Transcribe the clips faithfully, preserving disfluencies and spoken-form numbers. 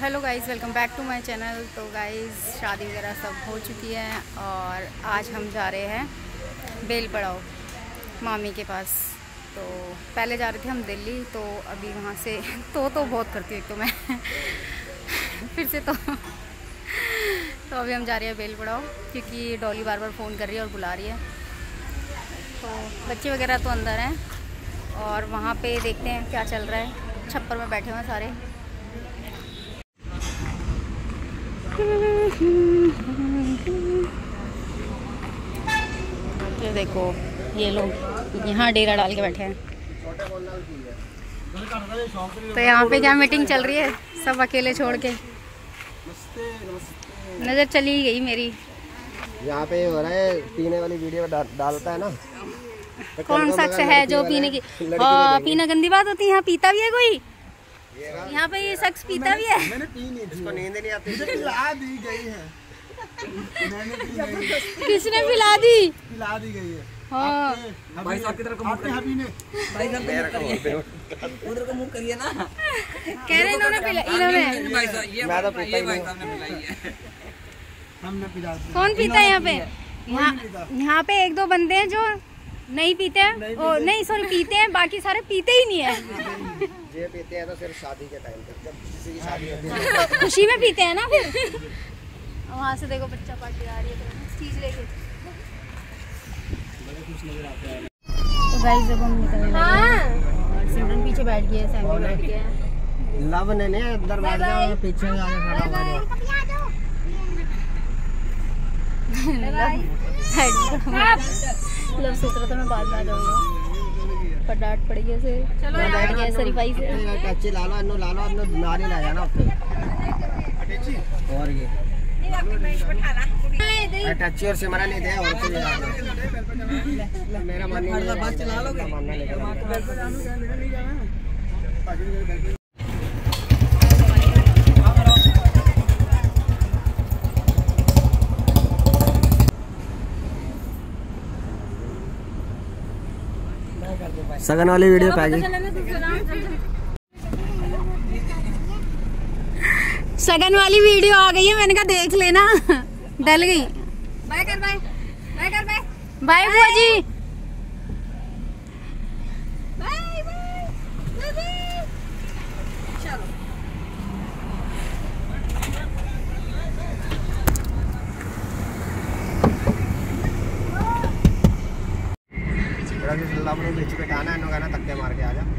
Hello guys, welcome back to my channel. तो guys शादी वगैरह सब हो चुकी है और आज हम जा रहे हैं बेल पड़ाव मामी के पास। तो पहले जा रहे थे हम दिल्ली, तो अभी वहाँ से तो तो बहुत करती हूँ एक तो मैं फिर से तो तो अभी हम जा रहे हैं बेल पड़ाव, क्योंकि डॉली बार बार फ़ोन कर रही है और बुला रही है। तो बच्चे वगैरह तो अंदर हैं और वहाँ पे देखते हैं क्या चल रहा है। छप्पर में बैठे हुए हैं सारे। ये देखो, ये लोग यहाँ डेरा डाल के बैठे हैं। तो यहाँ पे क्या मीटिंग चल रही है, सब अकेले छोड़ के। नज़र चली गई मेरी। यहाँ पे हो रहा है पीने वाली वीडियो डा, डालता है ना। तो कौन शख्स है जो पीने की हाँ पीना गंदी बात होती है। यहाँ पीता भी है कोई? यहाँ पे ये शख्स पीता भी है? मैंने पी नहीं थी। इसको नींद नहीं आती। मुझे पिला दी गई है। किसने पिला दी? पिला दी गई है। हाँ भाई साहब की तरफ मुंह करिए। भाई साहब उधर को मुंह करिए ना। कह रहे इन्होंने पिला, इन्होंने मैं तो पीता ही नहीं। हमने पिला दी। कौन पीता है यहाँ पे? यहाँ यहाँ पे एक दो बंदे हैं जो नहीं पीते हैं। ओ नहीं सॉरी, पीते हैं, बाकी सारे पीते ही नहीं है। ये पीते हैं तो सिर्फ शादी के टाइम पे, जब किसी की शादी होती है खुशी में पीते हैं ना। फिर वहाँ से देखो बच्चा पार्टी आ रही है तो चीज लेके। तो गाइस जब हम निकलने लगे, सिमरन पीछे बैठ गई है, सैमी बैठ गया है। लव ने ने अंदर बैठ जाओ, पीछे आके खड़ा हो जाओ। लव सोच रहा था मैं बाद में आ जाऊंगा, पर डांट पड़ी ऐसे। चलो बैठ गया सरीफाई से। टच्ची ला लो, अन्नू ला लो, अन्नू नारी ला जाना ऊपर। और ये टच्ची और सिमरा नहीं थे और कुछ नहीं। मेरा मन नहीं है, बस चला लोगे मानना लेकर। सगन वाली वीडियो पे आ गई। सगन वाली वीडियो आ गई है, मैंने कहा देख लेना। डल गई। बाय कर, बाय बाय कर, बाय बाय बुआ जी। बाय बाय चलो। बीच पे गाना है, गाना तक्के मार के आ जा।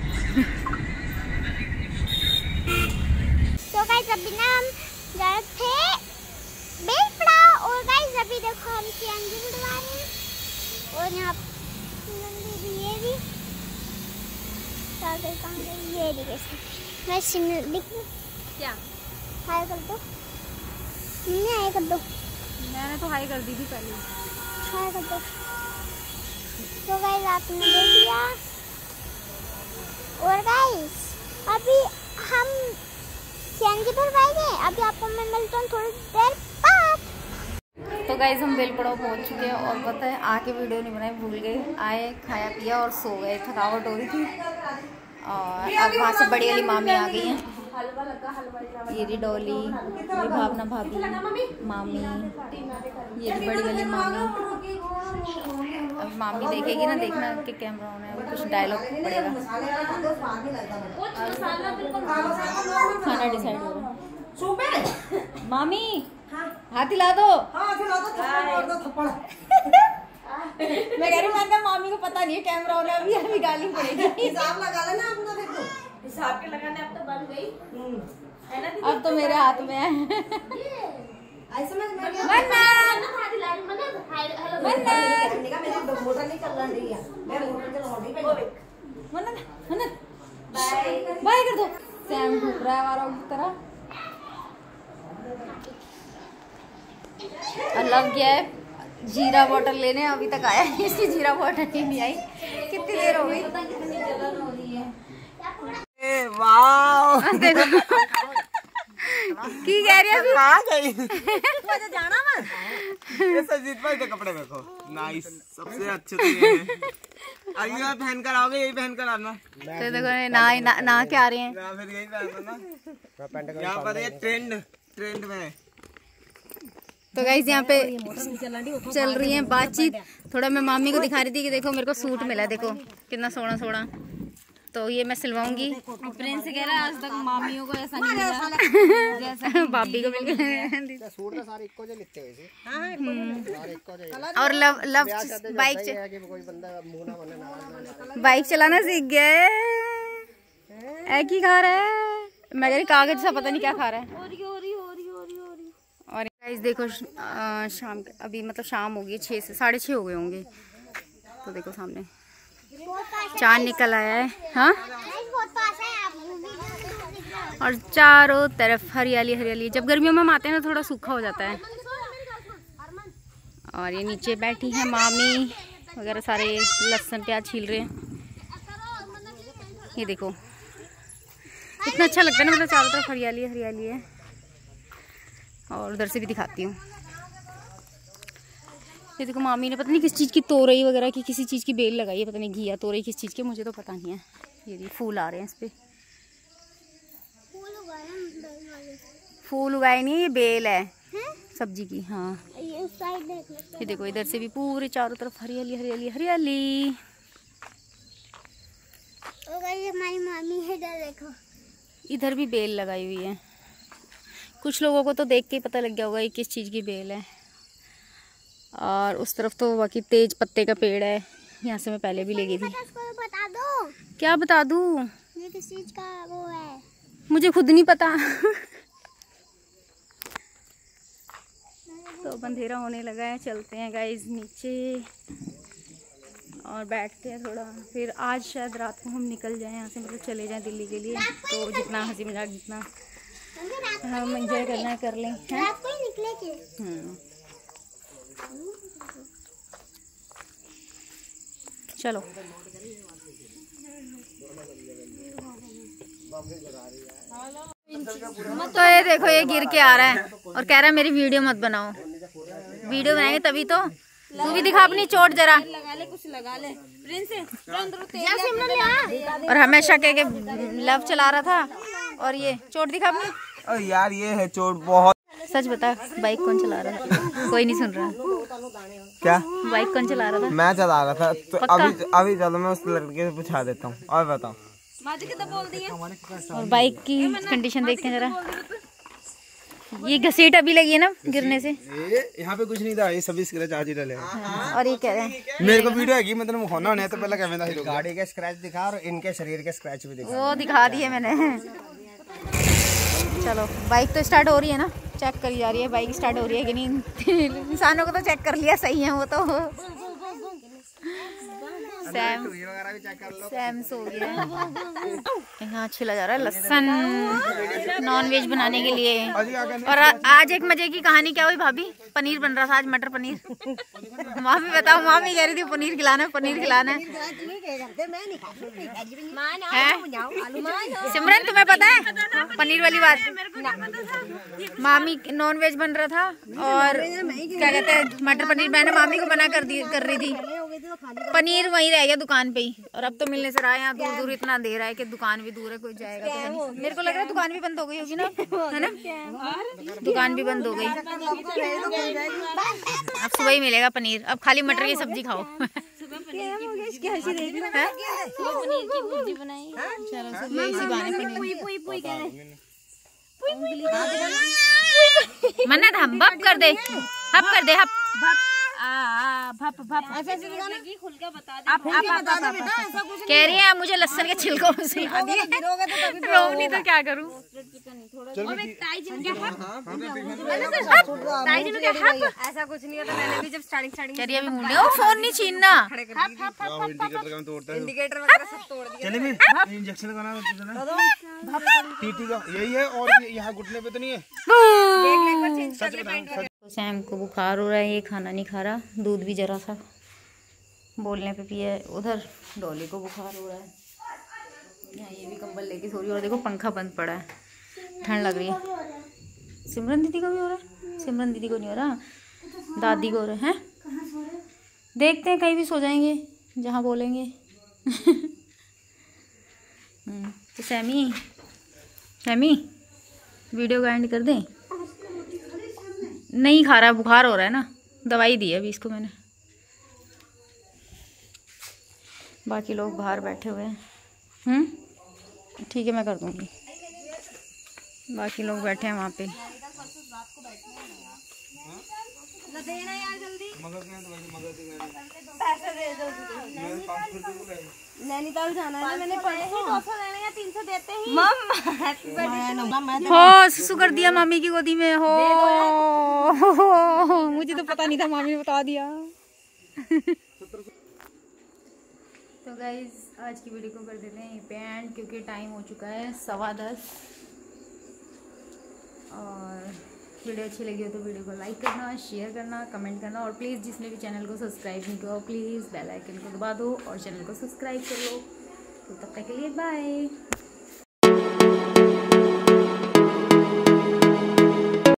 तो गाइस अभी ना हम जा रहे थे बेल पड़ाव और गाइस अभी देखो हम सीएनजी उड़वा रहे हैं और यहाँ ये भी सागर कहाँ गई? ये देखिए मैं शिमला दिख क्या हाय कर दो। मैं हाय कर दो। मैंने तो हाई कर दी थी पहले। हाय कर दो। तो गाइस आपने देख लिया और गाइस अभी हम सीएनजी पर बैठे। अभी आपको मैं मिलता हूँ थोड़ी देर बाद। तो गाइस हम बेल पड़ाव पहुंच चुके हैं और पता है आके वीडियो नहीं बनाई, भूल गए। आए, खाया पिया और सो गए, थकावट हो रही थी। और अब वहाँ से बड़ी वाली मामी आ गई हैं। ये रही डॉली, ये भावना भाभी, मामी, ये रही बड़ी वाली मामी। अब मामी देखेगी ना, देखना कि कैमरा ऑन है, कुछ डायलॉग पड़ेगा। खाना डिसाइड हो रहा है। मामी हाथ हिला दो। मैं कह रही हूँ मामी को पता नहीं है कैमरा ऑन है, अभी अभी गाली पड़ेगी। हिसाब लगा लेना अपना, देखो हिसाब के लगाने अब तो बन गई है ना। अब तो मेरे हाथ में है। ऐसे में मन्नत मोटर नहीं चल रही है, मैं मोटर चला रही हूं। मन्नत मन्नत बाय बाय कर दो। सैम घूम रहा है वारों की तरह। लव गया है जीरा बॉटल लेने, अभी तक आया नहीं, इसकी जीरा बॉटल ही नहीं आई। कितनी देर हो गई? पता कितनी जलन हो रही है। वाह देखो की कह रही है आ गई। मुझे जाना मत। ये सजीत भाई के कपड़े देखो, नाइस, सबसे अच्छे तो ये हैं। अगली बार पहन कर आओगे यही पहन कर आना। तो देखो ना ना, ना के आ रहे हैं। फिर यही पहनना ना, यहाँ पर ये ट्रेंड ट्रेंड में। तो गाइस यहाँ पे चल रही है बातचीत। थोड़ा मैं मामी को दिखा रही थी कि देखो मेरे को सूट मिला है, देखो कितना सोना सोना। तो ये मैं सिलवाऊंगी। प्रिंस कह रहा है आज तक मामियों को ऐसा नहीं मिला जैसा भाभी को मिल गया। सूट तो सारे इक्को जे लिखते हुए थे। हां इक्को जे। और लव लव बाइक कोई बंदा मुंह ना बने ना बाइक चलाना सीख गया है। एक ही खा रहा है, मैं कह रही कागज सा पता नहीं क्या खा रहा है। और हो रही हो रही हो रही हो रही। और गाइस देखो आ, शाम अभी मतलब शाम हो गई, छः से साढ़े छः हो गए होंगे। तो देखो सामने चांद निकल आया है। हाँ और चारों तरफ हरियाली हरियाली। जब गर्मियों में हम आते हैं ना थोड़ा सूखा हो जाता है। और ये नीचे बैठी है मामी वगैरह, सारे लहसुन प्याज छील रहे हैं। ये देखो इतना अच्छा लगता है ना, मतलब चारों तरफ हरियाली हरियाली है। और उधर से भी दिखाती हूँ। ये देखो मामी ने पता नहीं किस चीज़ की तोरई वगैरह की किसी चीज़ की बेल लगाई है, पता नहीं घिया तोरई किस चीज़ की, मुझे तो पता नहीं है। ये जी फूल आ रहे हैं इस पे, फूल उगाए नहीं, ये बेल है सब्जी की। हाँ ये देखो इधर से भी पूरे चारों तरफ हरियाली हरियाली हरियाली। हमारी मामी है, इधर देखो, इधर भी बेल लगाई हुई है। कुछ लोगों को तो देख के ही पता लग गया होगा ये किस चीज़ की बेल है। और उस तरफ तो बाकी तेज पत्ते का पेड़ है, यहाँ से मैं पहले भी ले गई थी। बता दो। क्या बता दूँ? ये किस चीज का वो है, मुझे खुद नहीं पता। तो अंधेरा होने लगा है, चलते हैं गाइस नीचे और बैठते हैं थोड़ा। फिर आज शायद रात को हम निकल जाएं यहाँ से, मतलब चले जाएं दिल्ली के लिए। तो जितना हंसी मजाक जितना हम एंजॉय करना है कर लें। रात को ही निकले के। हम्म चलो। तो ये देखो ये गिर के आ रहा है और कह रहा है मेरी वीडियो मत बनाओ। वीडियो बनाएंगे तभी तो। तू भी दिखा अपनी चोट जरा। लगा ले कुछ लगा ले प्रिंस। और हमेशा कह के लव चला रहा था और ये चोट दिखा अपनी। अरे यार ये है चोट बहुत। सच बता बाइक कौन चला रहा था? कोई नहीं सुन रहा। क्या बाइक कौन चला रहा था? मैं चला रहा था। तो अभी अभी चलो मैं उस लड़के से पूछा देता हूँ। और बताओ और बाइक की कंडीशन देखते हैं जरा। ये घसीट अभी लगी है ना गिरने से। यहाँ पे कुछ नहीं था, ये सभी स्क्रैच आज ही डले। और ये कह रहे हैं मेरे को वीडियो है मतलब होना नहीं तो पहले कैमरा गाड़ी के स्क्रैच दिखा और इनके शरीर के स्क्रैच भी दिखा। वो दिखा दिए मैंने। चलो बाइक तो स्टार्ट हो रही है ना, चेक करी जा रही है बाइक स्टार्ट हो रही है कि नहीं। इंसानों को तो चेक कर लिया, सही है वो तो। सैम सैम सो गया। यहाँ छिला जा रहा है लहसुन नॉन वेज बनाने के लिए। और आज एक मजे की कहानी क्या हुई भाभी? पनीर बन रहा था आज, मटर पनीर। मामी बताओ, मामी कह रही थी पनीर खिलाना है पनीर खिलाना है। सिमरन तुम्हें पता है पनीर वाली बात? मामी नॉन वेज बन रहा था और क्या कहते हैं मटर पनीर, मैंने मामी को मना कर दी कर रही थी। पनीर वहीं रह गया दुकान पे ही। और अब तो मिलने से रहा है, यहाँ दूर दूर इतना दे रहा है कि दुकान भी दूर है, कोई जाएगा तो नहीं। मेरे को लग रहा है दुकान भी बंद हो गई होगी ना, है ना? दुकान भी बंद हो गई। अब सुबह ही मिलेगा पनीर। अब खाली मटर की सब्जी खाओ। मन्नत हम भप कर दे, हप कर दे, हप भप भप ऐसे ऐसे की खुल के बता दे। आप आप बता बेटा ऐसा कुछ कह रही है मुझे लहसुन के छिलकों से याद है। रो नहीं तो क्या करूं? और एक ताई जी ने क्या हप, ताई जी ने क्या हप, ऐसा कुछ नहीं होता। मैंने भी जब स्टार्टिंग स्टार्टिंग कह रही अभी मुंडे ओ फोन नहीं छीनना। हप हप हप इंडिकेटर का तोड़ता है, इंडिकेटर वगैरह सब तोड़ दिया। चले मैं इंजेक्शन लगाना देना टीटी का यही है। और यहां घुटने पे तो नहीं है, देख ले एक बार चेंज कर ले पैंट। सैम को बुखार हो रहा है, ये खाना नहीं खा रहा, दूध भी जरा सा बोलने पे पिया है। उधर डॉली को बुखार हो रहा है, यहाँ ये भी कंबल लेके सो रही है। और देखो पंखा बंद पड़ा है, ठंड लग रही है। सिमरन दीदी को भी हो रहा है? सिमरन दीदी को नहीं हो रहा, दादी को हो रहा है। देखते हैं कहीं भी सो जाएंगे जहाँ बोलेंगे। तो सैमी सैमी वीडियो का एंड कर दें? नहीं खा रहा, बुखार हो रहा है ना, दवाई दी है अभी इसको मैंने। बाकी लोग बाहर बैठे हुए हैं। हम्म ठीक है, मैं कर दूँगी। बाकी लोग बैठे हैं वहाँ पे। देना यार जल्दी, नैनीताल जाना है ना, मैंने दो सौ लेने या तीन सौ देते ही हो सुसु कर दिया मामी की गोदी में हो, मुझे तो पता नहीं था, मामी ने बता दिया। तो गाइज आज की वीडियो को कर देते हैं यहीं पे एंड, क्योंकि टाइम हो चुका है सवा दस। और वीडियो अच्छी लगी हो तो वीडियो को लाइक करना, शेयर करना, कमेंट करना, और प्लीज़ जिसने भी चैनल को सब्सक्राइब नहीं किया हो प्लीज़ बेल आइकन को दबा दो और चैनल को सब्सक्राइब कर लो। तो तब तक के लिए बाय।